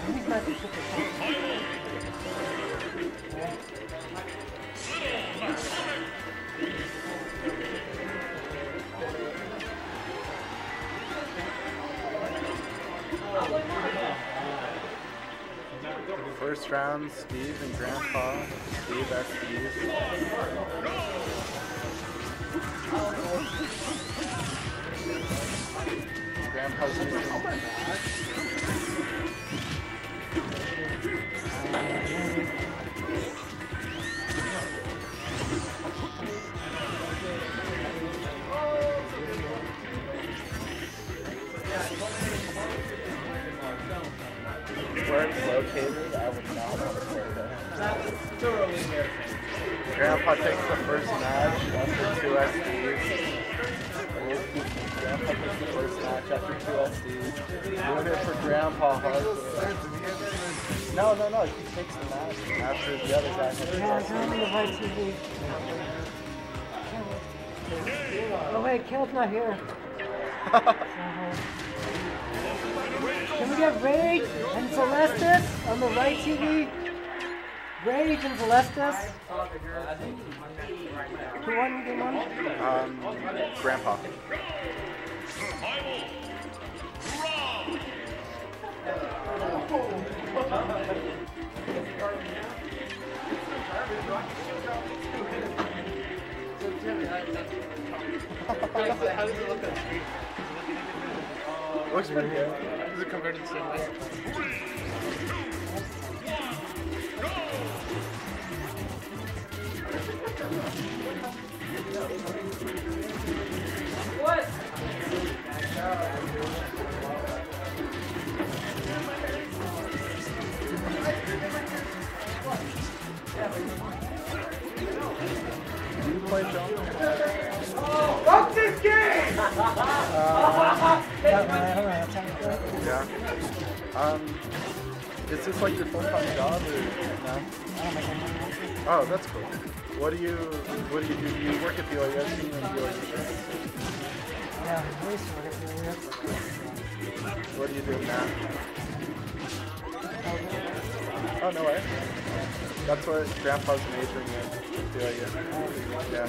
He's not super cool. First round, Steve and Grandpa. Steve, that's Steve. Grandpa's using where it's located, I would not want to play there. Grandpa takes the first match after 2 SDs. Grandpa takes the first match after 2 SDs. Doing it for Grandpa hardcore. No, he takes the match after the other guy hits Yeah, it's on the right TV. Oh wait, Caleb's not here. Can we get Rage and Celestis on the right TV? Rage and Celestis? Who won game one? Grandpa. How does it look on the screen? Looks pretty good. Does it convert to the same way? What? Do you play jump? Fuck this game! Yeah. Is this like your full-time job or no? Oh, that's cool. What do you do? Do you work at the OES team and do like insurance? Yeah, I used to work at the OES. What do you do now? Oh, no way. That's what Grandpa's majoring in, the OES. Yeah.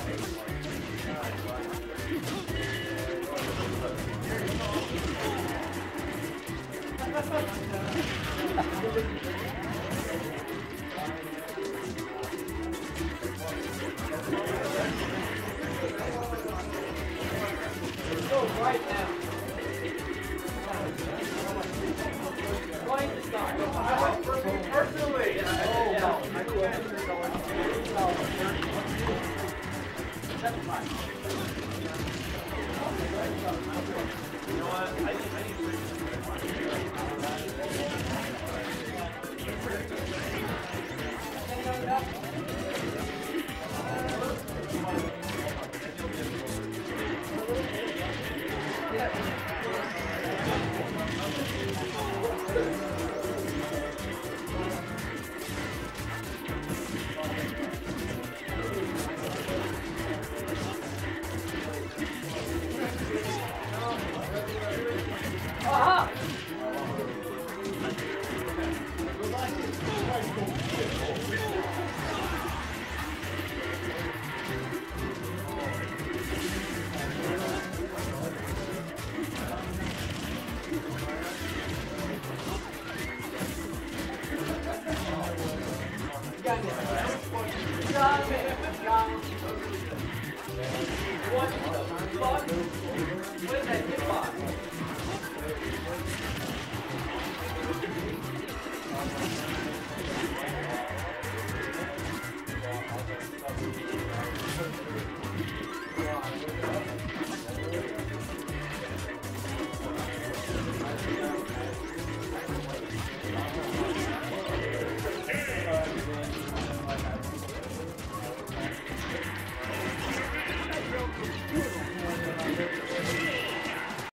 Go right now. Personally. You know what? I need